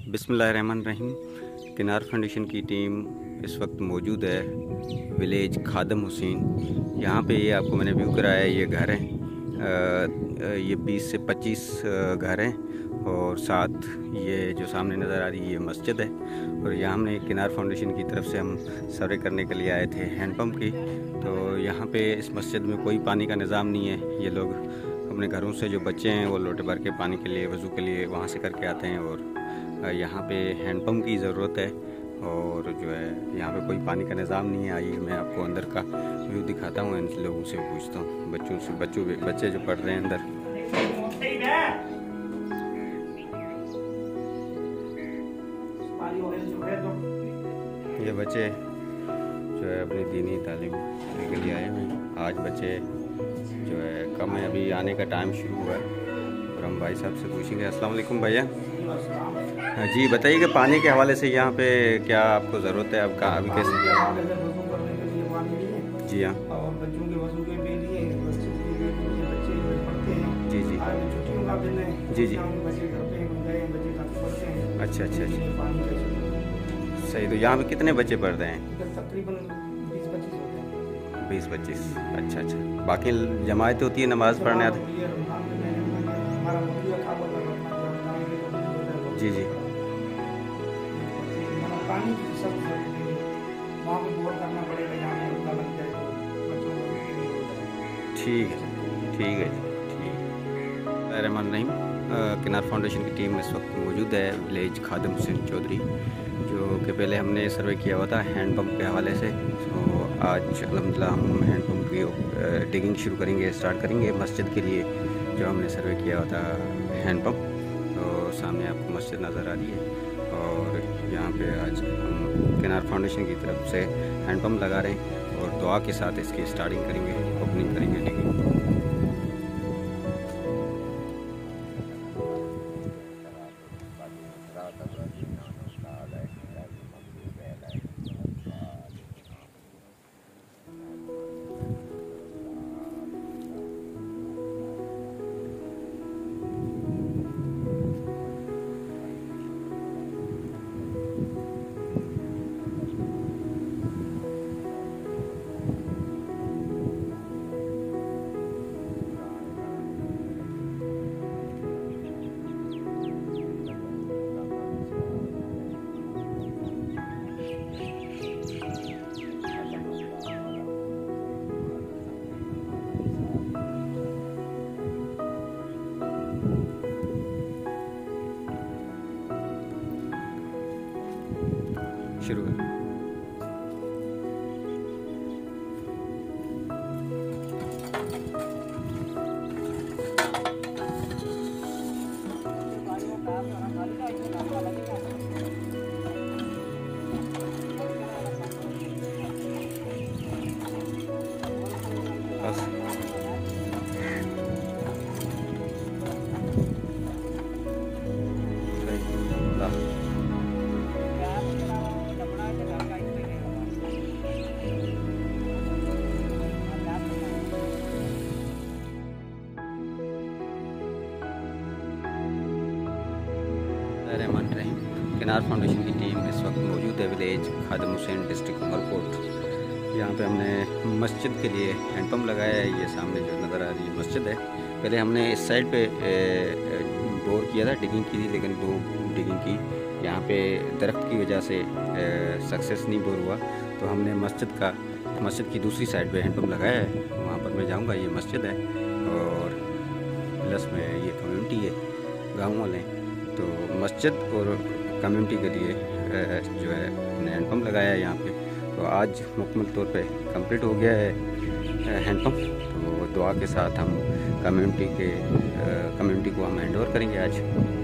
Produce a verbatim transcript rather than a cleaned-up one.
बिस्मिल्लाहिर्रहमानिर्रहीम। किनार फाउंडेशन की टीम इस वक्त मौजूद है विलेज खादम हुसैन। यहाँ पे ये आपको मैंने व्यू कराया है। ये घर हैं, ये बीस से पच्चीस घर हैं और साथ ये जो सामने नज़र आ रही है ये मस्जिद है। और यहाँ हमने किनार फाउंडेशन की तरफ से हम सर्वे करने के लिए आए थे हैंडपम्प की। तो यहाँ पे इस मस्जिद में कोई पानी का निज़ाम नहीं है। ये लोग अपने घरों से जो बच्चे हैं वो लोटे भर के पानी के लिए वज़ू के लिए वहाँ से करके आते हैं और यहाँ पे हैंडपम्प की ज़रूरत है। और जो है यहाँ पे कोई पानी का निज़ाम नहीं है। आइए मैं आपको अंदर का व्यू दिखाता हूँ। इन लोगों से पूछता हूँ, बच्चों से बच्चों बच्चे जो पढ़ रहे हैं अंदर। ये बच्चे जो है अपनी दीनी तालीम के लिए आए हुए हैं। आज बच्चे जो है कम है, अभी आने का टाइम शुरू हुआ है और हम भाई साहब से पूछेंगे। अस्सलाम वालेकुम भैया। हाँ जी, बताइए कि पानी के हवाले से यहाँ पे क्या आपको ज़रूरत है? अब कहाँ अभी कैसे? जी हाँ, और बच्चों के वजू के लिए मस्जिद के लिए बच्चे पढ़ते हैं। जी जी आज छुट्टियों का दिन है। जी जी। बच्चे घर पे बन गए हैं, बच्चे काफ़ी पढ़ते हैं। अच्छा अच्छा अच्छा, पानी का सही। तो यहाँ पे कितने बच्चे पढ़ रहे हैं? तकरीबन बीस पच्चीस होते हैं। बीस पच्चीस, अच्छा अच्छा। बाकी जमायत होती है नमाज़ पढ़ने आते? जी जी। पानी की सब वहाँ पे बोर करना पड़ेगा, यहाँ पे रुका लग जाए तो बच्चों को। ठीक है ठीक है ठीक। रहमान रहीम। किनार फाउंडेशन की टीम इस वक्त मौजूद है विलेज खादम हुसैन चौधरी, जो कि पहले हमने सर्वे किया हुआ था हैंडपम्प के हवाले से। तो आज अल्हम्दुलिल्लाह हम हैंडपम्प की डिगिंग शुरू करेंगे, स्टार्ट करेंगे मस्जिद के लिए जो हमने सर्वे किया हुआ था हैंडपम्प। तो सामने आपको मस्जिद नज़र आ रही है और यहाँ पे आज हम किनार फाउंडेशन की तरफ से हैंडपम्प लगा रहे हैं और दुआ के साथ इसकी स्टार्टिंग करेंगे, ओपनिंग करेंगे डिगिंग। शुरू करें। बस रहमान रहीम। किनार फाउंडेशन की टीम इस वक्त मौजूद है विलेज खादम हुसैन डिस्ट्रिक्ट उमरकोट। यहाँ पे हमने मस्जिद के लिए हैंडपम्प लगाया है। ये सामने जो नज़र आ रही है मस्जिद है। पहले हमने इस साइड पे बोर किया था, डिगिंग की थी, लेकिन दो डिगिंग की यहाँ पे दरख्त की वजह से सक्सेस नहीं बोर हुआ। तो हमने मस्जिद का मस्जिद की दूसरी साइड पे हैंडपम्प लगाया है। वहाँ पर मैं जाऊँगा। ये मस्जिद है और प्लस में ये कम्युनिटी है, गाँव वाले। तो मस्जिद और कम्युनिटी के लिए जो है हमने हैंडपम्प लगाया है यहाँ पे। तो आज मुकम्मल तौर पे कंप्लीट हो गया है हैंडपम्प। तो दुआ के साथ हम कम्युनिटी के कम्युनिटी को हम हैंड ओवर करेंगे आज।